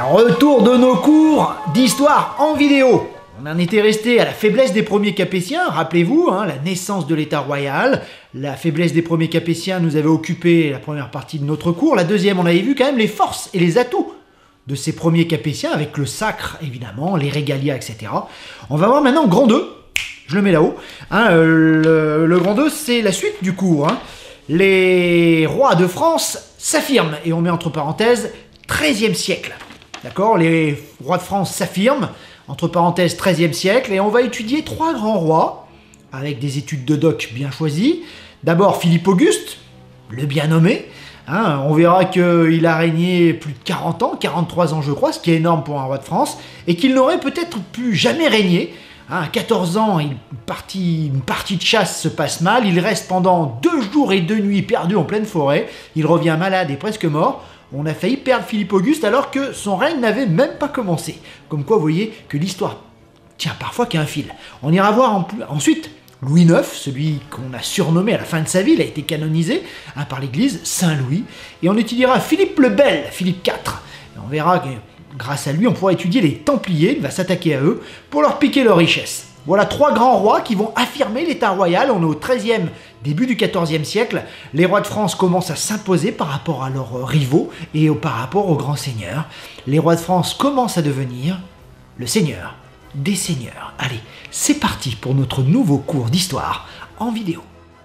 Retour de nos cours d'histoire en vidéo. On en était resté à la faiblesse des premiers Capétiens, rappelez-vous, la naissance de l'État royal. La faiblesse des premiers Capétiens nous avait occupé la première partie de notre cours. La deuxième, on avait vu quand même les forces et les atouts de ces premiers Capétiens, avec le sacre, évidemment, les régalias, etc. On va voir maintenant Grand 2. Je le mets là-haut. Le Grand 2, c'est la suite du cours. Les rois de France s'affirment, et on met entre parenthèses, 13e siècle. D'accord? Les rois de France s'affirment, entre parenthèses, 13e siècle, et on va étudier 3 grands rois, avec des études de doc bien choisies. D'abord Philippe Auguste, le bien nommé. On verra qu'il a régné plus de 40 ans, 43 ans je crois, ce qui est énorme pour un roi de France, et qu'il n'aurait peut-être plus jamais régné. À 14 ans, une partie de chasse se passe mal, il reste pendant 2 jours et 2 nuits perdu en pleine forêt, il revient malade et presque mort. On a failli perdre Philippe Auguste alors que son règne n'avait même pas commencé. Comme quoi, vous voyez que l'histoire tient parfois qu'à un fil. On ira voir ensuite Louis IX, celui qu'on a surnommé à la fin de sa vie, il a été canonisé par l'Église, Saint Louis. Et on étudiera Philippe le Bel, Philippe IV. Et on verra que grâce à lui, on pourra étudier les Templiers, il va s'attaquer à eux pour leur piquer leurs richesses. Voilà 3 grands rois qui vont affirmer l'État royal. On est au 13e, début du 14e siècle. Les rois de France commencent à s'imposer par rapport à leurs rivaux et par rapport aux grands seigneurs. Les rois de France commencent à devenir le seigneur des seigneurs. Allez, c'est parti pour notre nouveau cours d'histoire en vidéo.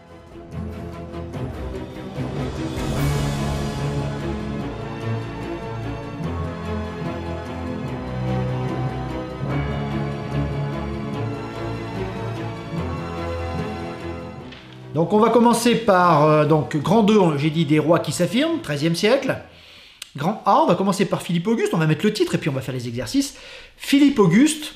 Donc on va commencer par Grand 2, j'ai dit des rois qui s'affirment, 13e siècle. Grand A, on va commencer par Philippe Auguste, on va mettre le titre et puis on va faire les exercices. Philippe Auguste,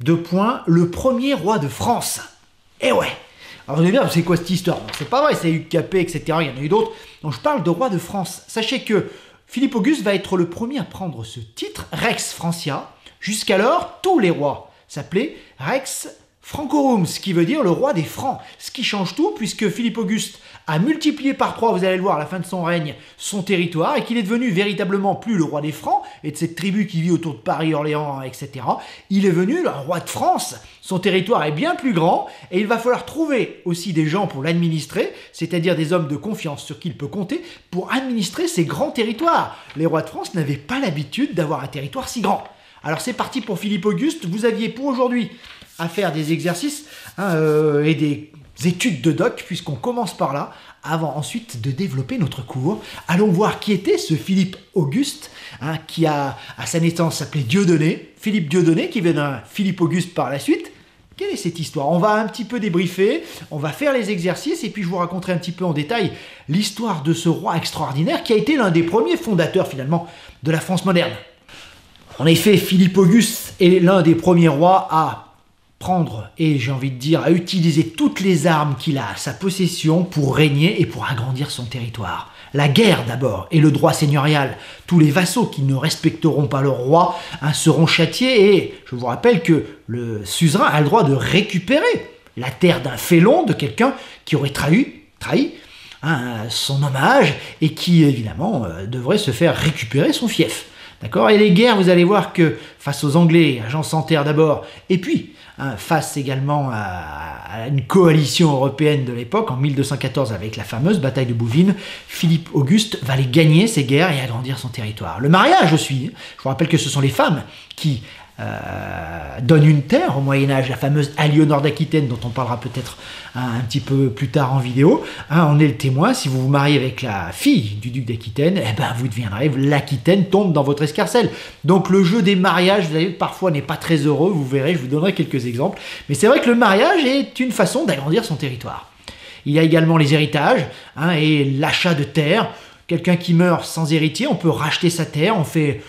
le premier roi de France. Eh ouais. Alors vous allez dire, c'est quoi cette histoire? C'est pas vrai, c'est eu Capet, etc. Il y en a eu d'autres. Donc je parle de roi de France. Sachez que Philippe Auguste va être le premier à prendre ce titre, Rex Francia. Jusqu'alors, tous les rois s'appelaient Rex Francorum, ce qui veut dire le roi des Francs, ce qui change tout puisque Philippe Auguste a multiplié par 3, vous allez le voir à la fin de son règne, son territoire et qu'il est devenu véritablement plus le roi des Francs et de cette tribu qui vit autour de Paris, Orléans, etc. Il est venu le roi de France, son territoire est bien plus grand et il va falloir trouver aussi des gens pour l'administrer, c'est-à-dire des hommes de confiance sur qui il peut compter pour administrer ces grands territoires. Les rois de France n'avaient pas l'habitude d'avoir un territoire si grand. Alors c'est parti pour Philippe Auguste, vous aviez pour aujourd'hui à faire des exercices et des études de doc, puisqu'on commence par là, avant ensuite de développer notre cours. Allons voir qui était ce Philippe Auguste, qui à sa naissance s'appelait Dieudonné, Philippe Dieudonné, qui vient d'un Philippe Auguste par la suite. Quelle est cette histoire? On va un petit peu débriefer, on va faire les exercices, et puis je vous raconterai un petit peu en détail l'histoire de ce roi extraordinaire, qui a été l'un des premiers fondateurs finalement de la France moderne. En effet, Philippe Auguste est l'un des premiers rois à prendre, et j'ai envie de dire, à utiliser toutes les armes qu'il a à sa possession pour régner et pour agrandir son territoire. La guerre d'abord, et le droit seigneurial. Tous les vassaux qui ne respecteront pas leur roi seront châtiés, et je vous rappelle que le suzerain a le droit de récupérer la terre d'un félon, de quelqu'un qui aurait trahi son hommage, et qui évidemment devrait se faire récupérer son fief. D'accord? Et les guerres, vous allez voir que face aux Anglais, à Jean sans Terre d'abord, et puis face également à une coalition européenne de l'époque, en 1214 avec la fameuse bataille de Bouvines, Philippe Auguste va les gagner ces guerres et agrandir son territoire. Le mariage aussi, je vous rappelle que ce sont les femmes qui donnent une terre au Moyen-Âge, la fameuse Aliénor d'Aquitaine dont on parlera peut-être un petit peu plus tard en vidéo. On est le témoin, si vous vous mariez avec la fille du duc d'Aquitaine, vous deviendrez, l'Aquitaine tombe dans votre escarcelle. Donc le jeu des mariages, vous savez, parfois n'est pas très heureux, vous verrez, je vous donnerai quelques exemples. Mais c'est vrai que le mariage est une façon d'agrandir son territoire. Il y a également les héritages et l'achat de terres. Quelqu'un qui meurt sans héritier, on peut racheter sa terre, on fait,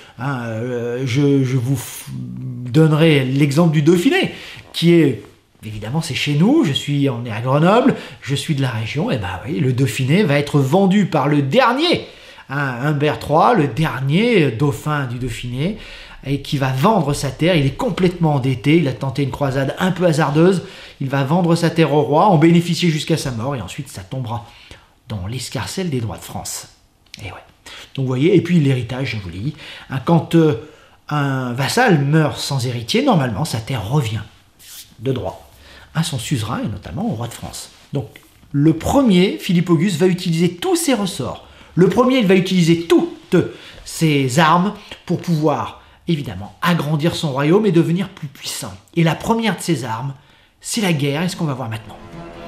je vous donnerai l'exemple du Dauphiné, qui est, évidemment c'est chez nous, on est à Grenoble, je suis de la région, et oui, le Dauphiné va être vendu par le dernier, Humbert III, le dernier dauphin du Dauphiné, et qui va vendre sa terre, il est complètement endetté, il a tenté une croisade un peu hasardeuse, il va vendre sa terre au roi, en bénéficier jusqu'à sa mort, et ensuite ça tombera dans l'escarcelle des droits de France. Et ouais. Donc vous voyez, et puis l'héritage, je vous l'ai dit, quand un vassal meurt sans héritier, normalement sa terre revient de droit à son suzerain et notamment au roi de France. Donc le premier, Philippe Auguste, va utiliser tous ses ressorts. Le premier, il va utiliser toutes ses armes pour pouvoir évidemment agrandir son royaume et devenir plus puissant. Et la première de ses armes, c'est la guerre, et ce qu'on va voir maintenant.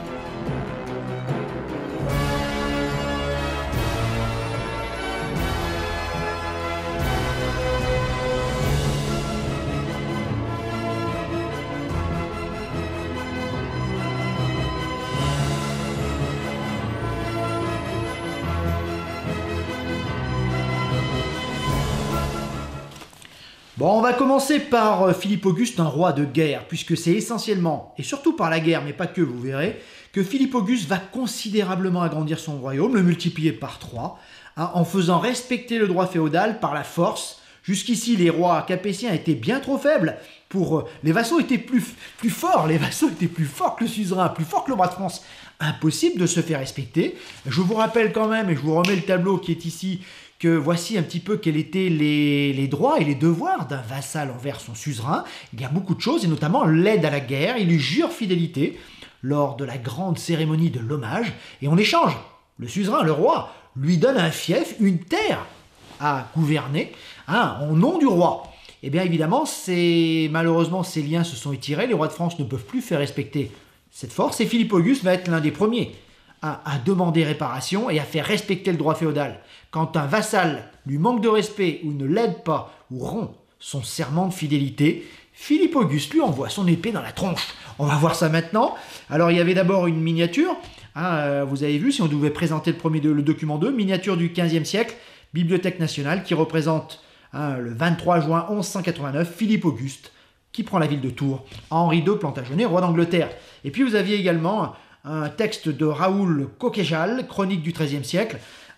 Bon, on va commencer par Philippe Auguste, un roi de guerre, puisque c'est essentiellement, et surtout par la guerre, mais pas que, vous verrez, que Philippe Auguste va considérablement agrandir son royaume, le multiplier par 3, en faisant respecter le droit féodal par la force. Jusqu'ici, les rois capétiens étaient bien trop faibles. Les vassaux étaient plus forts, les vassaux étaient plus forts que le suzerain, plus forts que le roi de France. Impossible de se faire respecter. Je vous rappelle quand même, et je vous remets le tableau qui est ici, que voici un petit peu quels étaient les droits et les devoirs d'un vassal envers son suzerain. Il y a beaucoup de choses, et notamment l'aide à la guerre. Il lui jure fidélité lors de la grande cérémonie de l'hommage. Et en échange, le suzerain, le roi, lui donne un fief, une terre à gouverner, au nom du roi. Et bien évidemment, malheureusement, ces liens se sont étirés. Les rois de France ne peuvent plus faire respecter cette force. Et Philippe Auguste va être l'un des premiers à demander réparation et à faire respecter le droit féodal. Quand un vassal lui manque de respect ou ne l'aide pas ou rompt son serment de fidélité, Philippe Auguste lui envoie son épée dans la tronche. On va voir ça maintenant. Alors il y avait d'abord une miniature, vous avez vu, si on devait présenter le document 2, miniature du XVe siècle, Bibliothèque nationale, qui représente le 23 juin 1189, Philippe Auguste, qui prend la ville de Tours, Henri II Plantagenet, roi d'Angleterre. Et puis vous aviez également un texte de Raoul Coquejal, chronique du XIIIe siècle,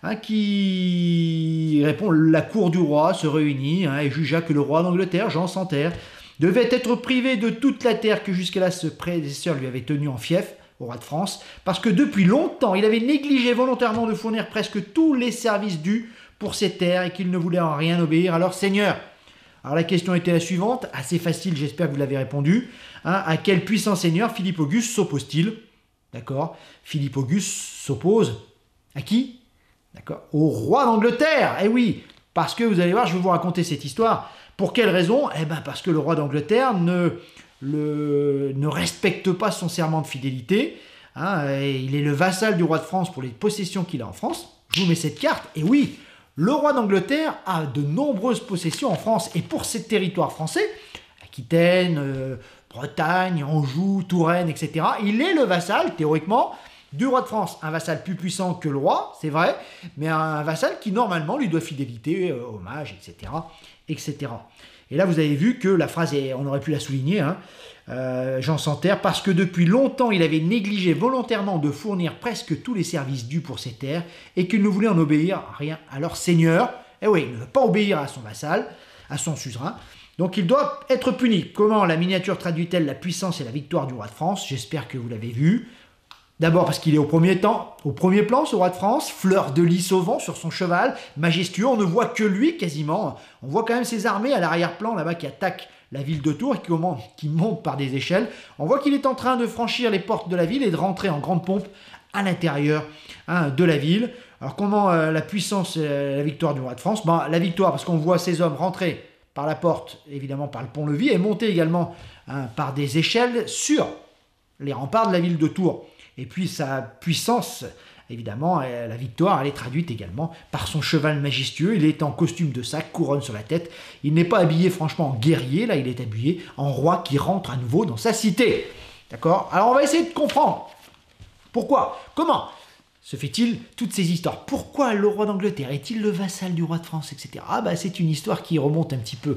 qui répond: la cour du roi se réunit et jugea que le roi d'Angleterre, Jean sans terre, devait être privé de toute la terre que jusque-là ce prédécesseur lui avait tenue en fief au roi de France, parce que depuis longtemps il avait négligé volontairement de fournir presque tous les services dus pour ses terres et qu'il ne voulait en rien obéir à leur seigneur. Alors la question était la suivante, assez facile, j'espère que vous l'avez répondu. À quel puissant seigneur Philippe Auguste s'oppose-t-il? D'accord. Philippe Auguste s'oppose à qui? D'accord. Au roi d'Angleterre. Eh oui, parce que vous allez voir, je vais vous raconter cette histoire. Pour quelle raison? Eh bien parce que le roi d'Angleterre ne respecte pas son serment de fidélité. Et il est le vassal du roi de France pour les possessions qu'il a en France. Je vous mets cette carte. Et oui, le roi d'Angleterre a de nombreuses possessions en France. Et pour ces territoires français, Aquitaine, Bretagne, Anjou, Touraine, etc., il est le vassal, théoriquement, du roi de France. Un vassal plus puissant que le roi, c'est vrai, mais un vassal qui, normalement, lui doit fidélité, hommage, etc., etc. Et là, vous avez vu que la phrase, on aurait pu la souligner, Jean sans terre, parce que depuis longtemps, il avait négligé volontairement de fournir presque tous les services dus pour ses terres et qu'il ne voulait en obéir à rien à leur seigneur. Et oui, il ne veut pas obéir à son vassal, à son suzerain. Donc il doit être puni. Comment la miniature traduit-elle la puissance et la victoire du roi de France? J'espère que vous l'avez vu. D'abord parce qu'il est au premier plan, ce roi de France, fleur de lys au vent sur son cheval, majestueux, on ne voit que lui quasiment. On voit quand même ses armées à l'arrière-plan là-bas qui attaquent la ville de Tours et qui montent par des échelles. On voit qu'il est en train de franchir les portes de la ville et de rentrer en grande pompe à l'intérieur de la ville. Alors comment la puissance et la victoire du roi de France? La victoire parce qu'on voit ces hommes rentrer par la porte, évidemment par le pont-levis, et monter également par des échelles sur les remparts de la ville de Tours. Et puis sa puissance, évidemment, la victoire, elle est traduite également par son cheval majestueux. Il est en costume de sac, couronne sur la tête. Il n'est pas habillé franchement en guerrier, là il est habillé en roi qui rentre à nouveau dans sa cité. D'accord? Alors on va essayer de comprendre. Pourquoi? Comment se fait-il toutes ces histoires? Pourquoi le roi d'Angleterre est-il le vassal du roi de France, etc. C'est une histoire qui remonte un petit peu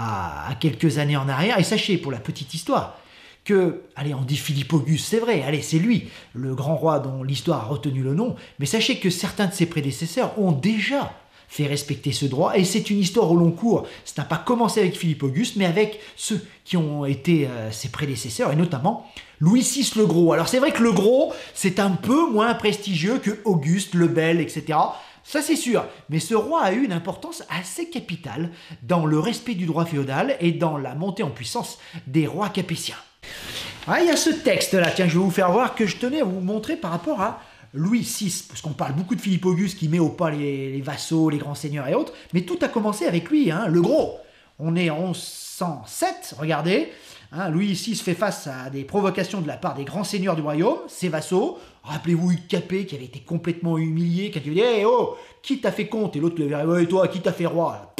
à quelques années en arrière. Et sachez, pour la petite histoire, que, allez, on dit Philippe Auguste, c'est vrai, allez, c'est lui, le grand roi dont l'histoire a retenu le nom, mais sachez que certains de ses prédécesseurs ont déjà fait respecter ce droit, et c'est une histoire au long cours. Ça n'a pas commencé avec Philippe Auguste, mais avec ceux qui ont été ses prédécesseurs, et notamment Louis VI le Gros. Alors c'est vrai que le Gros, c'est un peu moins prestigieux que Auguste, le Bel, etc. ça c'est sûr. Mais ce roi a eu une importance assez capitale dans le respect du droit féodal et dans la montée en puissance des rois capétiens. Ah, il y a ce texte-là, tiens, je vais vous faire voir, que je tenais à vous montrer par rapport à Louis VI, parce qu'on parle beaucoup de Philippe Auguste qui met au pas les vassaux, les grands seigneurs et autres, mais tout a commencé avec lui, hein, le gros. On est en 1107, regardez, hein, Louis VI fait face à des provocations de la part des grands seigneurs du royaume, ses vassaux. Rappelez-vous Hugues Capet qui avait été complètement humilié, qui a dit hey, oh, qui t'a fait comte? Et l'autre lui avait dit ouais, et toi, qui t'a fait roi?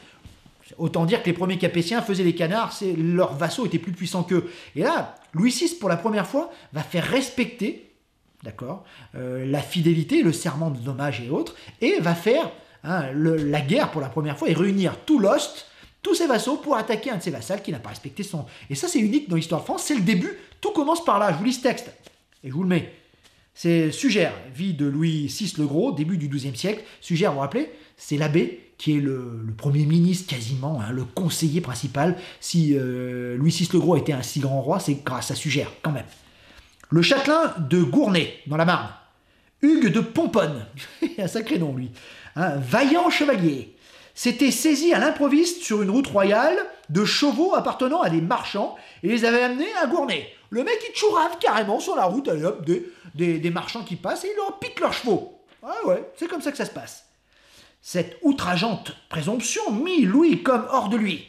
Autant dire que les premiers Capétiens faisaient les canards, leurs vassaux étaient plus puissants qu'eux. Et là, Louis VI, pour la première fois, va faire respecter, d'accord, la fidélité, le serment de dommage et autres, et va faire la guerre pour la première fois et réunir tout l'Ost, tous ses vassaux, pour attaquer un de ses vassals qui n'a pas respecté son... Et ça, c'est unique dans l'histoire de France, c'est le début, tout commence par là. Je vous lis ce texte, et je vous le mets. C'est Sugère, vie de Louis VI le Gros, début du XIIe siècle. Sugère, vous vous rappelez, c'est l'abbé qui est le premier ministre quasiment, hein, le conseiller principal. Si Louis VI le Gros était un si grand roi, c'est grâce à Sugère, quand même. Le châtelain de Gournay, dans la Marne. Hugues de Pomponne, un sacré nom lui. Un vaillant chevalier. S'était saisi à l'improviste sur une route royale de chevaux appartenant à des marchands et les avait amenés à Gournay. Le mec il chourave carrément sur la route, allez, hop, des marchands qui passent et il leur pique leurs chevaux. Ah ouais, c'est comme ça que ça se passe. Cette outrageante présomption mit Louis comme hors de lui.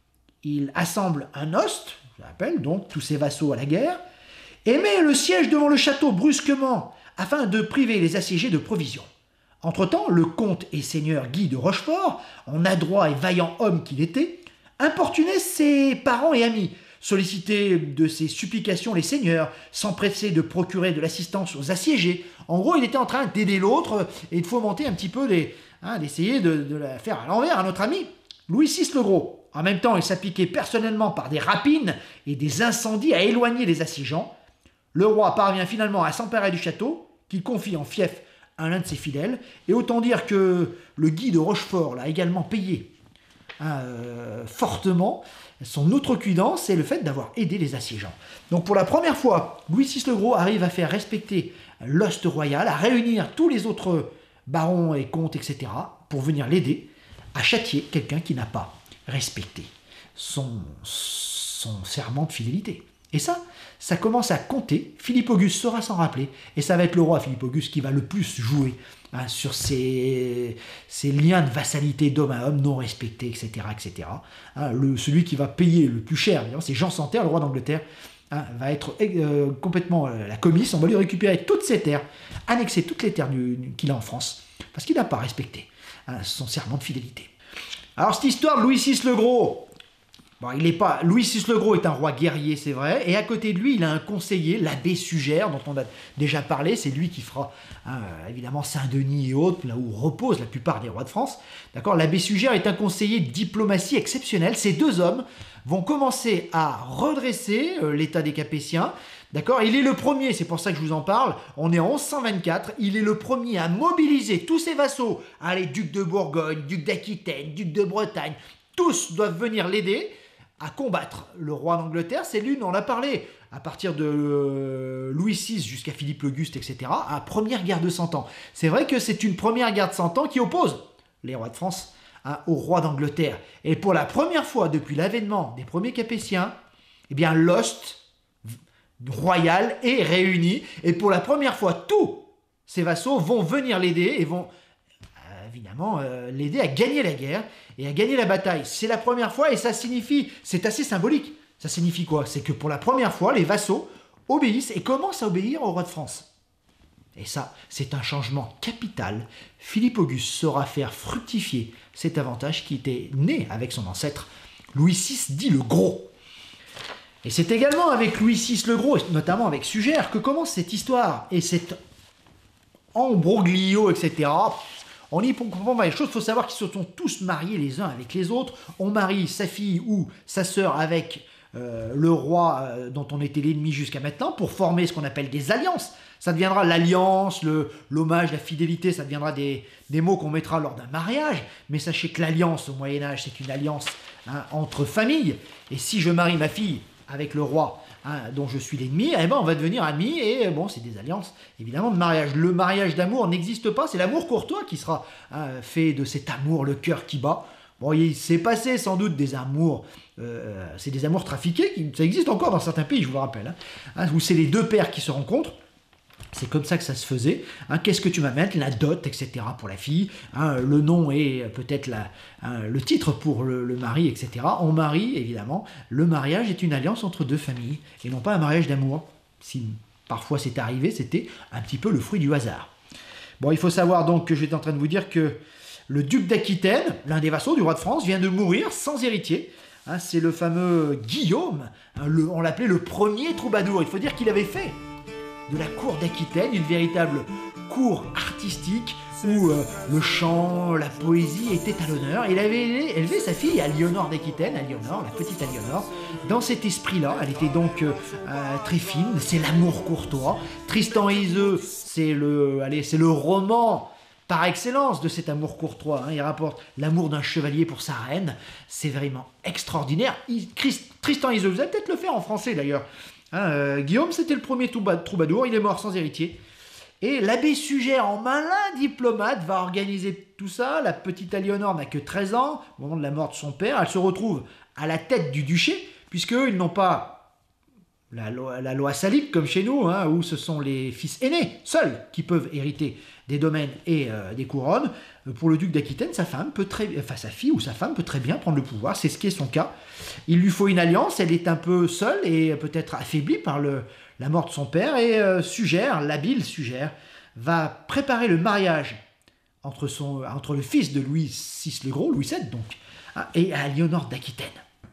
Il assemble un host, je l'appelle donc tous ses vassaux à la guerre, et met le siège devant le château brusquement afin de priver les assiégés de provisions. Entre-temps, le comte et seigneur Guy de Rochefort, en adroit et vaillant homme qu'il était, importunait ses parents et amis, sollicitait de ses supplications les seigneurs, s'empressait de procurer de l'assistance aux assiégés. En gros, il était en train d'aider l'autre et de fomenter un petit peu d'essayer de la faire à l'envers à notre ami Louis VI le Gros. En même temps, il s'appliquait personnellement par des rapines et des incendies à éloigner les assiégeants. Le roi parvient finalement à s'emparer du château, qu'il confie en fief à l'un de ses fidèles, et autant dire que le Guy de Rochefort l'a également payé fortement son outrecuidance et le fait d'avoir aidé les assiégeants. Donc pour la première fois, Louis VI le Gros arrive à faire respecter l'ost royal, à réunir tous les autres barons et comtes, etc., pour venir l'aider à châtier quelqu'un qui n'a pas respecté son serment de fidélité. Et ça commence à compter. Philippe Auguste saura s'en rappeler. Et ça va être le roi Philippe Auguste qui va le plus jouer sur ces liens de vassalité d'homme à homme non respectés, etc. etc. Celui qui va payer le plus cher, c'est Jean sans Terre, le roi d'Angleterre, va être complètement la comice. On va lui récupérer toutes ses terres, annexer toutes les terres qu'il a en France, parce qu'il n'a pas respecté son serment de fidélité. Alors cette histoire de Louis VI le Gros, bon, Louis VI le Gros est un roi guerrier, c'est vrai, et à côté de lui, il a un conseiller, l'abbé Sugère, dont on a déjà parlé, c'est lui qui fera évidemment Saint-Denis et autres, là où reposent la plupart des rois de France. D'accord, l'abbé Sugère est un conseiller de diplomatie exceptionnel. Ces deux hommes vont commencer à redresser l'état des Capétiens. D'accord, il est le premier, c'est pour ça que je vous en parle, on est en 1124, il est le premier à mobiliser tous ses vassaux, les ducs de Bourgogne, ducs d'Aquitaine, ducs de Bretagne, tous doivent venir l'aider à combattre le roi d'Angleterre. C'est l'une, on l'a parlé, à partir de Louis VI jusqu'à Philippe l'Auguste, etc., à première guerre de 100 ans. C'est vrai que c'est une première guerre de 100 ans qui oppose les rois de France au roi d'Angleterre. Et pour la première fois depuis l'avènement des premiers Capétiens, eh bien l'ost royal est réuni, et pour la première fois, tous ses vassaux vont venir l'aider et vont évidemment l'aider à gagner la guerre et à gagner la bataille. C'est la première fois et ça signifie, c'est assez symbolique. Ça signifie quoi? C'est que pour la première fois, les vassaux obéissent et commencent à obéir au roi de France. Et ça, c'est un changement capital. Philippe Auguste saura faire fructifier cet avantage qui était né avec son ancêtre Louis VI dit le Gros. Et c'est également avec Louis VI le Gros, notamment avec Sugère, que commence cette histoire et cet embroglio, etc. On y comprend pas les choses. Il faut savoir qu'ils se sont tous mariés les uns avec les autres. On marie sa fille ou sa sœur avec le roi dont on était l'ennemi jusqu'à maintenant pour former ce qu'on appelle des alliances. Ça deviendra l'alliance, l'hommage, la fidélité, ça deviendra des mots qu'on mettra lors d'un mariage. Mais sachez que l'alliance au Moyen-Âge, c'est une alliance entre familles. Et si je marie ma fille avec le roi dont je suis l'ennemi, eh ben on va devenir amis, et bon, c'est des alliances évidemment de mariage. Le mariage d'amour n'existe pas, c'est l'amour courtois qui sera fait de cet amour, le cœur qui bat. Bon, il s'est passé sans doute des amours, c'est des amours trafiqués, ça existe encore dans certains pays, je vous le rappelle, où c'est les deux pères qui se rencontrent. C'est comme ça que ça se faisait. Qu'est-ce que tu vas mettre? La dot, etc. pour la fille. Le nom et peut-être le titre pour le mari, etc. On marie, évidemment. Le mariage est une alliance entre deux familles et non pas un mariage d'amour. Si parfois c'est arrivé, c'était un petit peu le fruit du hasard. Bon, il faut savoir donc que j'étais en train de vous dire que le duc d'Aquitaine, l'un des vassaux du roi de France, vient de mourir sans héritier. C'est le fameux Guillaume. On l'appelait le premier troubadour. Il faut dire qu'il avait fait de la cour d'Aquitaine une véritable cour artistique où le chant, la poésie étaient à l'honneur. Il avait élevé sa fille Aliénor d'Aquitaine, Aliénor, la petite Aliénor, dans cet esprit-là. Elle était donc très fine, c'est l'amour courtois. Tristan et Iseult, c'est le roman par excellence de cet amour courtois. Il rapporte l'amour d'un chevalier pour sa reine. C'est vraiment extraordinaire. Tristan et Iseult, vous allez peut-être le faire en français d'ailleurs. Guillaume, c'était le premier troubadour, il est mort sans héritier. Et l'abbé Sugère, en malin diplomate, va organiser tout ça. La petite Aliénor n'a que 13 ans, au moment de la mort de son père. Elle se retrouve à la tête du duché, puisqu'ils n'ont pas la loi salique comme chez nous, où ce sont les fils aînés, seuls, qui peuvent hériter des domaines et des couronnes. Pour le duc d'Aquitaine, sa fille ou sa femme peut très bien prendre le pouvoir, c'est ce qui est son cas. Il lui faut une alliance, elle est un peu seule et peut-être affaiblie par la mort de son père, et l'habile Sugère, va préparer le mariage entre le fils de Louis VI le Gros, Louis VII donc, et Aliénor d'Aquitaine.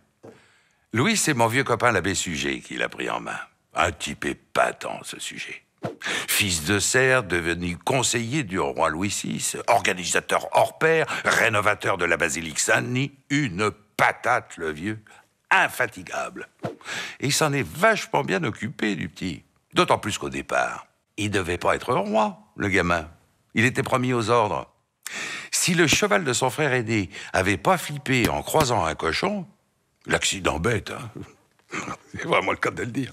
Louis, c'est mon vieux copain l'abbé Suger qui l'a pris en main. Un type épatant, ce Suger. Fils de serf, devenu conseiller du roi Louis VI, organisateur hors pair, rénovateur de la basilique Saint-Denis, une patate, le vieux, infatigable. Et il s'en est vachement bien occupé, du petit. D'autant plus qu'au départ, il devait pas être roi, le gamin. Il était promis aux ordres. Si le cheval de son frère aîné avait pas flippé en croisant un cochon, l'accident bête, c'est vraiment le cas de le dire.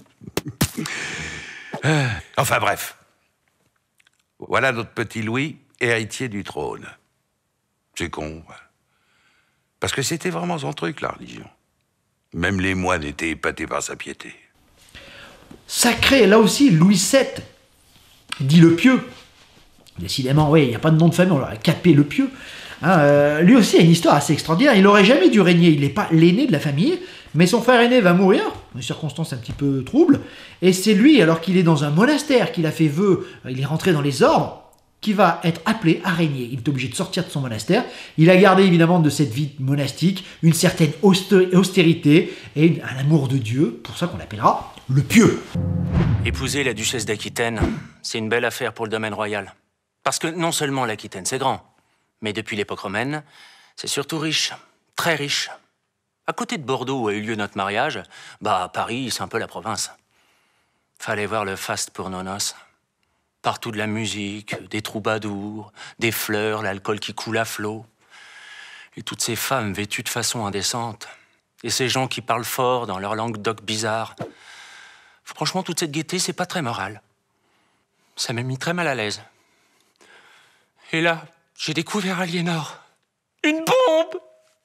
Enfin bref, voilà notre petit Louis, héritier du trône. C'est con, parce que c'était vraiment son truc, la religion. Même les moines étaient épatés par sa piété. Sacré, là aussi, Louis VII, dit le pieux. Décidément, oui, il n'y a pas de nom de famille, on l'aurait capé le pieux. Lui aussi a une histoire assez extraordinaire. Il n'aurait jamais dû régner, il n'est pas l'aîné de la famille, mais son frère aîné va mourir, dans une circonstance un petit peu trouble, et c'est lui, alors qu'il est dans un monastère, qu'il a fait vœu, il est rentré dans les ordres, qui va être appelé à régner. Il est obligé de sortir de son monastère. Il a gardé évidemment de cette vie monastique une certaine austérité et un amour de Dieu, pour ça qu'on l'appellera le pieux. Épouser la duchesse d'Aquitaine, c'est une belle affaire pour le domaine royal. Parce que non seulement l'Aquitaine, c'est grand, mais depuis l'époque romaine, c'est surtout riche, très riche. À côté de Bordeaux où a eu lieu notre mariage, Paris, c'est un peu la province. Fallait voir le faste pour nos noces. Partout de la musique, des troubadours, des fleurs, l'alcool qui coule à flot. Et toutes ces femmes vêtues de façon indécente. Et ces gens qui parlent fort dans leur langue d'oc bizarre. Franchement, toute cette gaieté, c'est pas très moral. Ça m'a mis très mal à l'aise. Et là, j'ai découvert Aliénor. Une bombe!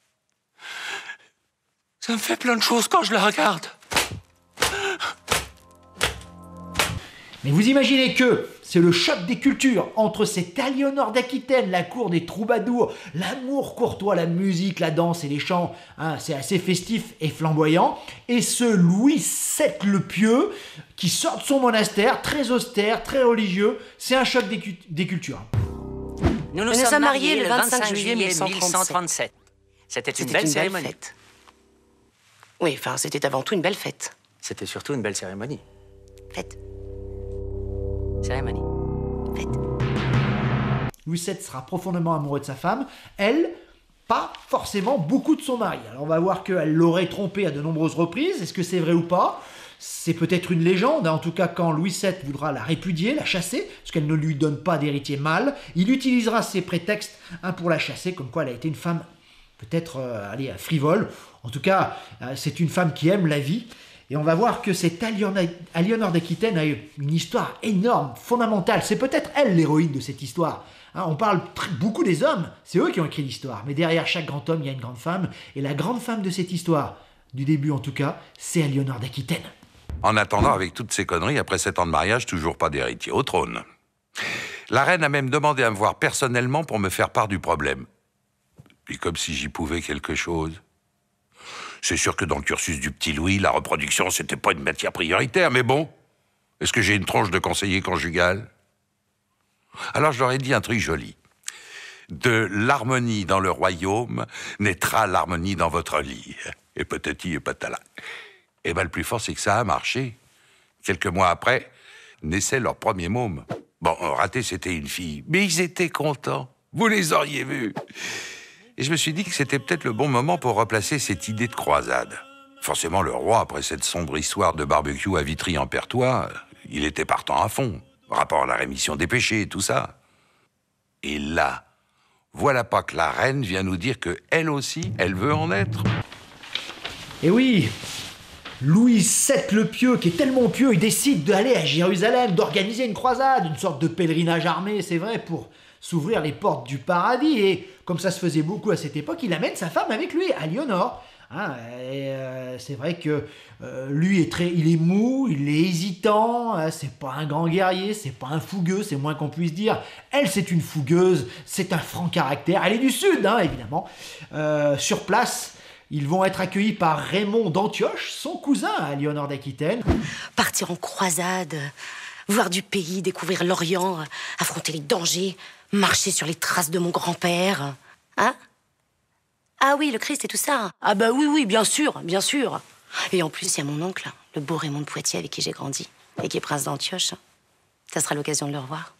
Ça me fait plein de choses quand je la regarde. Mais vous imaginez que c'est le choc des cultures entre cette Aliénor d'Aquitaine, la cour des troubadours, l'amour courtois, la musique, la danse et les chants, c'est assez festif et flamboyant, et ce Louis VII le Pieux qui sort de son monastère, très austère, très religieux. C'est un choc des cultures. Nous nous sommes mariés le 25 juillet 1137. C'était une belle cérémonie. Fête. Oui, enfin, c'était avant tout une belle fête. C'était surtout une belle cérémonie. Fête. Cérémonie. Fête. Louis VII sera profondément amoureux de sa femme. Elle, pas forcément beaucoup de son mari. Alors on va voir qu'elle l'aurait trompé à de nombreuses reprises. Est-ce que c'est vrai ou pas? C'est peut-être une légende. En tout cas, quand Louis VII voudra la répudier, la chasser, parce qu'elle ne lui donne pas d'héritier mâle, il utilisera ces prétextes pour la chasser, comme quoi elle a été une femme peut-être frivole. En tout cas, c'est une femme qui aime la vie Et on va voir que cette Aliénor d'Aquitaine a eu une histoire énorme, fondamentale. C'est peut-être elle l'héroïne de cette histoire. Hein, on parle beaucoup des hommes, c'est eux qui ont écrit l'histoire. Mais derrière chaque grand homme, il y a une grande femme. Et la grande femme de cette histoire, du début en tout cas, c'est Aliénor d'Aquitaine. En attendant, avec toutes ces conneries, après 7 ans de mariage, toujours pas d'héritier au trône. La reine a même demandé à me voir personnellement pour me faire part du problème. Puis comme si j'y pouvais quelque chose. C'est sûr que dans le cursus du petit Louis, la reproduction, c'était pas une matière prioritaire, mais bon, est-ce que j'ai une tronche de conseiller conjugal? Alors je leur ai dit un truc joli. De l'harmonie dans le royaume naîtra l'harmonie dans votre lit. Et patati et patala. Et ben le plus fort, c'est que ça a marché. Quelques mois après, naissait leur premier môme. Bon, raté, c'était une fille, mais ils étaient contents. Vous les auriez vus. Et je me suis dit que c'était peut-être le bon moment pour replacer cette idée de croisade. Forcément, le roi, après cette sombre histoire de barbecue à Vitry-en-Pertois, il était partant à fond. Rapport à la rémission des péchés et tout ça. Et là, voilà pas que la reine vient nous dire que elle aussi, elle veut en être. Et oui, Louis VII le Pieux, qui est tellement pieux, il décide d'aller à Jérusalem, d'organiser une croisade, une sorte de pèlerinage armé, c'est vrai, pour s'ouvrir les portes du paradis. Et comme ça se faisait beaucoup à cette époque, il amène sa femme avec lui, Aliénor. Hein, c'est vrai que lui il est mou, il est hésitant, c'est pas un grand guerrier, c'est pas un fougueux, c'est moins qu'on puisse dire. Elle, c'est une fougueuse, c'est un franc caractère. Elle est du Sud, hein, évidemment. Sur place, ils vont être accueillis par Raymond d'Antioche, son cousin à Aliénor d'Aquitaine. Partir en croisade, voir du pays, découvrir l'Orient, affronter les dangers, marcher sur les traces de mon grand-père. Hein? Ah oui, le Christ et tout ça. Ah bah oui, bien sûr, bien sûr. Et en plus, il y a mon oncle, le beau Raymond de Poitiers avec qui j'ai grandi, et qui est prince d'Antioche. Ça sera l'occasion de le revoir.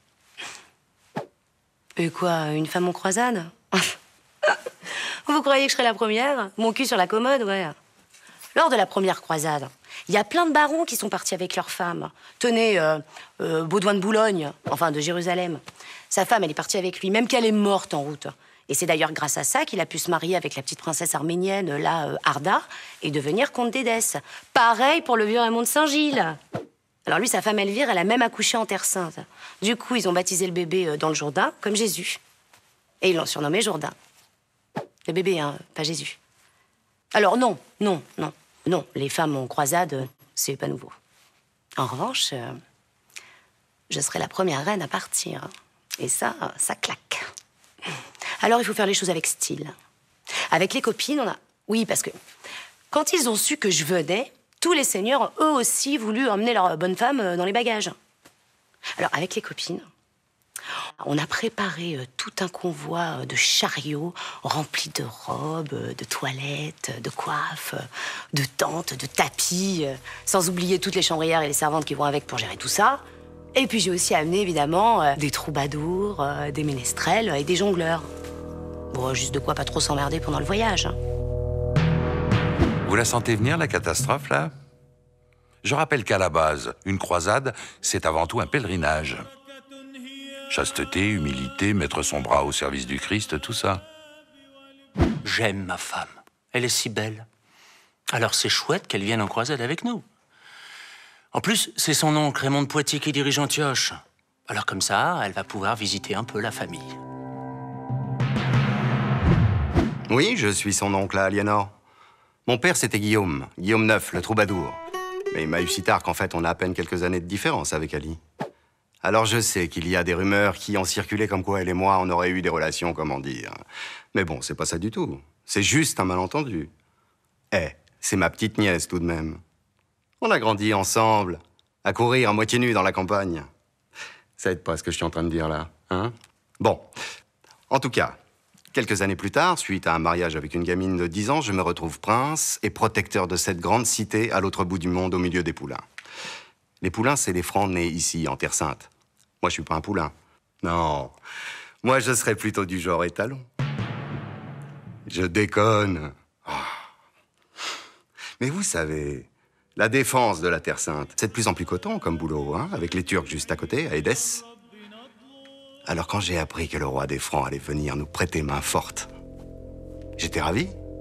Et quoi, une femme en croisade? Vous croyez que je serais la première? Mon cul sur la commode, ouais. Lors de la première croisade, il y a plein de barons qui sont partis avec leurs femmes. Tenez, Baudouin de Boulogne, enfin de Jérusalem. Sa femme, elle est partie avec lui, même qu'elle est morte en route. Et c'est d'ailleurs grâce à ça qu'il a pu se marier avec la petite princesse arménienne, Arda, et devenir comte d'Édesse. Pareil pour le vieux Raymond de Saint-Gilles. Alors lui, sa femme Elvire, elle a même accouché en Terre Sainte. Du coup, ils ont baptisé le bébé dans le Jourdain, comme Jésus. Et ils l'ont surnommé Jourdain. Le bébé, hein, pas Jésus. Alors non, les femmes en croisade, c'est pas nouveau. En revanche, je serai la première reine à partir. Et ça claque. Alors, il faut faire les choses avec style. Avec les copines, on a... Oui, parce que quand ils ont su que je venais, tous les seigneurs ont eux aussi voulu emmener leur bonne femme dans les bagages. Alors, avec les copines, on a préparé tout un convoi de chariots remplis de robes, de toilettes, de coiffes, de tentes, de tapis, sans oublier toutes les chambrières et les servantes qui vont avec pour gérer tout ça. Et puis j'ai aussi amené, évidemment, des troubadours, des ménestrels et des jongleurs. Bon, juste de quoi pas trop s'emmerder pendant le voyage. Vous la sentez venir, la catastrophe, là? Je rappelle qu'à la base, une croisade, c'est avant tout un pèlerinage. Chasteté, humilité, mettre son bras au service du Christ, tout ça. J'aime ma femme. Elle est si belle. Alors c'est chouette qu'elle vienne en croisade avec nous. En plus, c'est son oncle Raymond de Poitiers qui dirige Antioche. Alors comme ça, elle va pouvoir visiter un peu la famille. Oui, je suis son oncle à Aliénor. Mon père, c'était Guillaume IX, le troubadour. Mais il m'a eu si tard qu'en fait, on a à peine quelques années de différence avec Ali. Alors je sais qu'il y a des rumeurs qui ont circulé comme quoi elle et moi, on aurait eu des relations, comment dire. Mais bon, c'est pas ça du tout. C'est juste un malentendu. C'est ma petite nièce tout de même. On a grandi ensemble, à courir à moitié nus dans la campagne. Ça aide pas ce que je suis en train de dire là, hein? Bon, en tout cas, quelques années plus tard, suite à un mariage avec une gamine de 10 ans, je me retrouve prince et protecteur de cette grande cité à l'autre bout du monde, au milieu des poulains. Les poulains, c'est les francs nés ici, en Terre Sainte. Moi, je suis pas un poulain. Non, moi, je serais plutôt du genre étalon. Je déconne. Oh. Mais vous savez, la défense de la Terre Sainte, c'est de plus en plus coton comme boulot, hein, avec les Turcs juste à côté, à Édesse. Alors quand j'ai appris que le roi des Francs allait venir nous prêter main forte, j'étais ravi.